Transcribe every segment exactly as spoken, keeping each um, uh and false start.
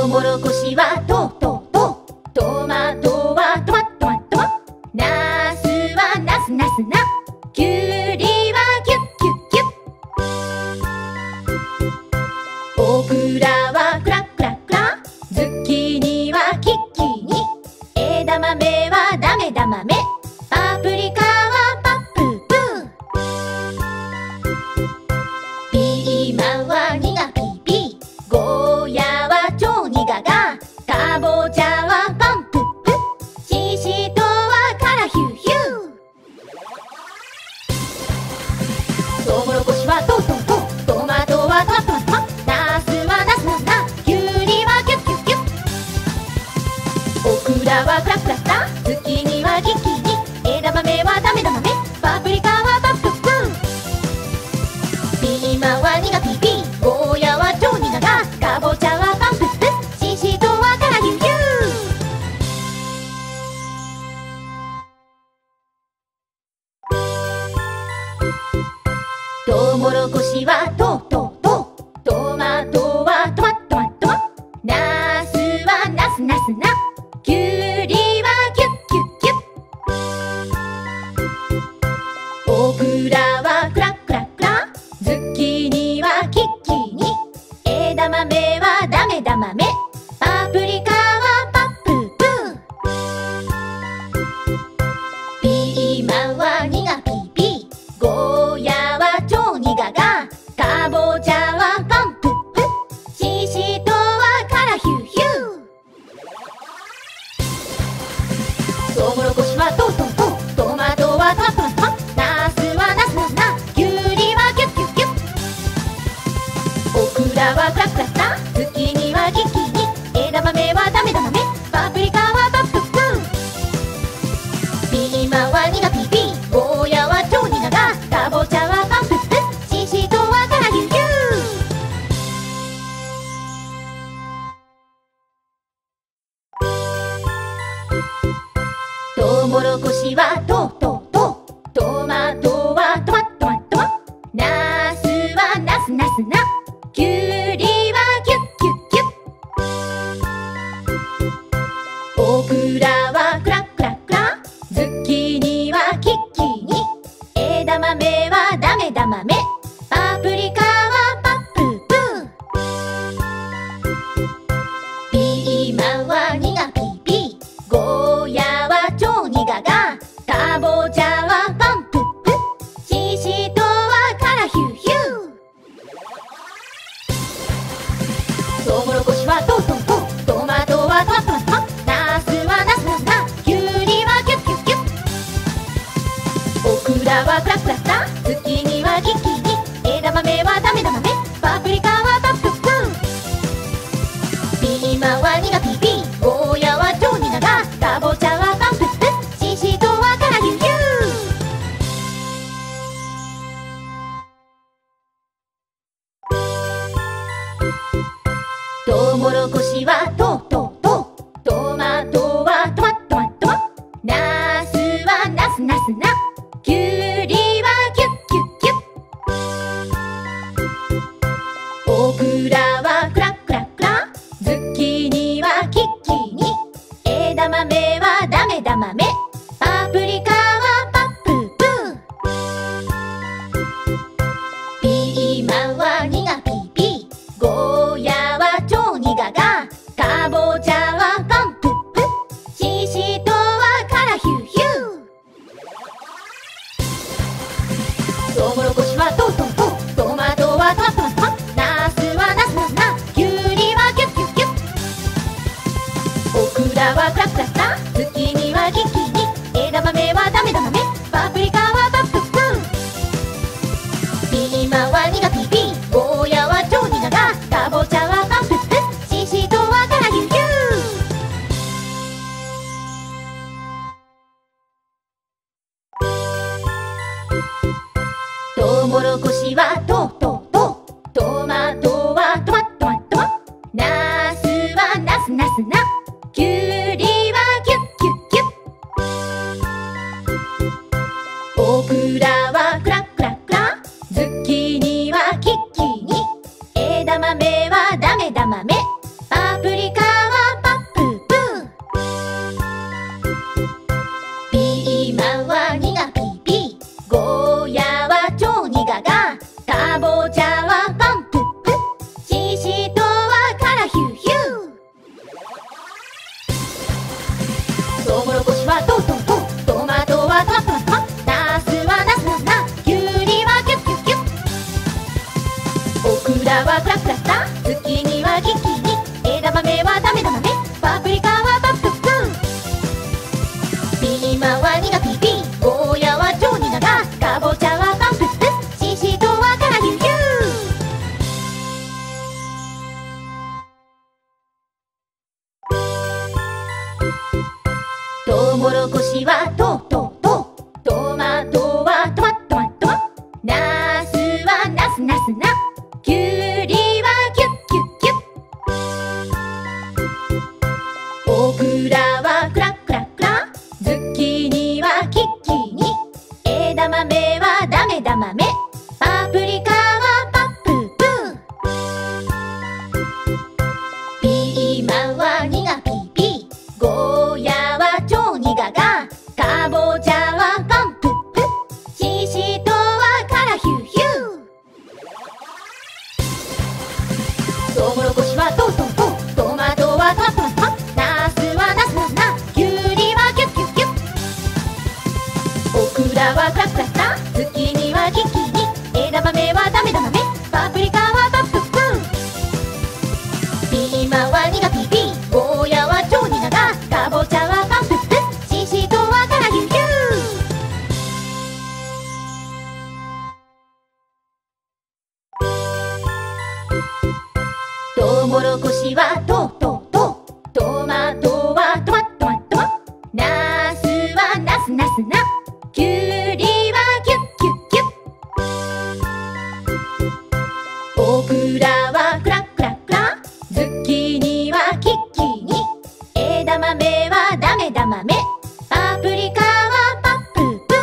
ウモロコシはトトト、トマトはトマトマトマ、ナスはナスナスナ、キュウリはキュッキュッキュッ、オクラはクラクラクラ、ズッキーニはキッキーニ、枝豆はダメダ豆、パプリカはパップープー、ピーマンはニガピーピー、ゴーヤは超ニガガ、かぼちゃはパンプップ、シシトはカラヒューヒュー、トウモロコシはトウトウトウ、トマトはトマトマトマ、ナスはナスナスナ、キュウリはキュッキュッキュッ、オクラはクラクラクラ、ズッキーニはキッキーニ、枝豆はダメダ豆、パプリカはパップップ、ピーマンはニガピーピー、ゴーヤは超ニガガ、かぼちゃはパンプップ、シシトはカラヒューヒュー、トウモロコシはトウトウトウ、トマトはトマトマトマ、ナスはナスナスナ、キュウリはキュッキュッキュッ、オクラはクラクラクラ、ズッキーニはキッキーニ、枝豆はダメダ豆、パプリカはパップープー、ピーマンはニガピーピー、ゴーヤは超ニガガ、かぼちゃはパンプップ、シシトはカラヒューヒュー、トウモロコシはトウトウトウ、トマトはトマトマトマ、ナスはナスナスナ、キュウリはキュッキュッキュッ、オクラはクラクラクラ、ズッキーニはキッキーニ、枝豆はダメダ豆、パプリカはパップップ、ピーマンはニガピーピー、ゴーヤは超ニガガ、かぼちゃはパンプップ、シシトはカラヒューヒュー、トウモロコシはトウトウトウ、トマトはトマトマトマ、ナスはナスナスナ、キュウリはキュッキュッキュッ、オクラはクラクラクラ、ズッキーニはキッキーニ、枝豆はダメダ豆、パプリカはパップープー、ピーマンはニガピーピー、ゴーヤは超ニガガ、かぼちゃはパンプップ、シシトはカラヒューヒュー、トウモロコシはトウトウトウ、トマトはトマトマトマ、ナスはナスナスナ、キュウリはキュッキュッキュッ、オクラはクラクラクラ、ズッキーニはキッキーニ、枝豆はダメダ豆、パプリカはパップップ、ピーマンはニガピーピー、ゴーヤは超ニガガ、かぼちゃはパンプップ、シシトはカラヒューヒュー、トウモロコシはトウトウトウ、トマトはトマトマトマ、ナスはナスナスナ、キュウリはキュッキュッキュッ、オクラはクラクラクラ、ズッキーニはキッキーニ、枝豆はダメダ豆、パプリカはパップープー、ピーマンはニガピーピー、ゴーヤは超ニガガ、かぼちゃはパンプップ、シシトはカラヒューヒュー、トウモロコシはトウトウトウ、トマトはトマトマトマ、ナスはナスナスナ、キュウリはキュッキュッキュッ、オクラはクラクラクラ、ズッキーニはキッキーニ、枝豆はダメダ豆、パプリカはパップップ、ピーマンはニガピーピー、ゴーヤは超ニガガ、かぼちゃはパンプップ、シシトはカラヒューヒュー、トウモロコシはトウトウトウ、トマトはトマトマトマ、ナスはナスナスナ、キュウリはキュッキュッキュッ、オクラはクラクラクラ、ズッキーニはキッキーニ、枝豆はダメダ豆、パプリカクラはクラクラクラ、ズッキーニはキッキーニ、枝豆はダメダメ、パプリカはパップップ、ピーマンはニガピーピー、ゴーヤは超ニガガ、かぼちゃはパンプップ、シシトウはカラユユ。トウモロコシはトトト、トマトはトマトマトマ、ナスはナスナスナ、キュウリはキュッキュッキュッ、オクラはクラクラクラ、ズッキーニはキッキーニ、枝豆はダメダ豆、パプリカはパップープー、ピーマンはニガピーピー、ゴーヤは超ニガガ、かぼちゃはパンプップ、シシトウはカラヒューヒュー。トウモロコシはトウトウトウ、トマトはトマトマト、ナスはナスナスナ、キュウリはキュッキュッキュッ、オクラはクラクラクラ、ズッキーニはキッキーニ、枝豆はダメダ豆、パプリカはパップップ、ピーマンはニガピーピー、ゴーヤは超ニガガ、かぼちゃはパンプップ、シシトウはカラユユ。トウモロコシはトウトウトウ、トマトはトマトマトマ、ナスはナスナスナ、キュウリはキュッキュッキュッ、オクラはクラクラクラ、ズッキーニはキッキーニ、枝豆はダメダ豆、パプリカはパップープ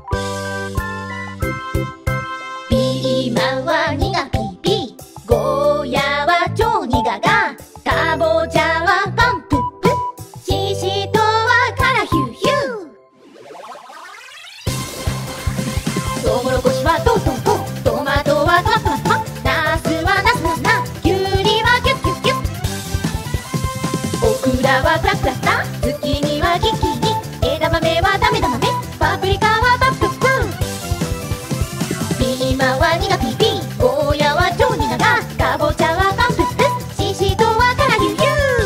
ー、ピーマンはニガピーピー、ゴーヤは超ニガガ、かぼちゃはパンプップ、シシトウはカラヒューヒュー。トウモロコシはトウトウトウ、トマトはトマトマトマ、ナスはナスナスナ、キュウリはキュッキュッキュッ、オクラはクラクラクラ、ズッキーニはキッキーニ、枝豆はダメダ豆、パプリカはパップップ、ピーマンはニガピーピー、ゴーヤは超ニガガ、かぼちゃはパンプップ、シシトウはカラユユ。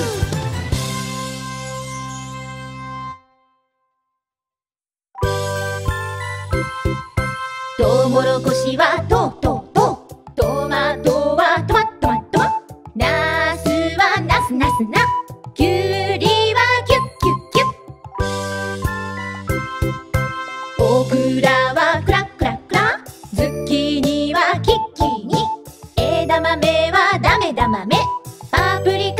トウモロコシはトウトウトウ、トマトはトマトマトマ、ナスはナスナスナ、キュウリはキュッキュッキュッ、オクラはクラクラクラ、ズッキーニはキッキーニ、枝豆はダメダ豆、パプリカ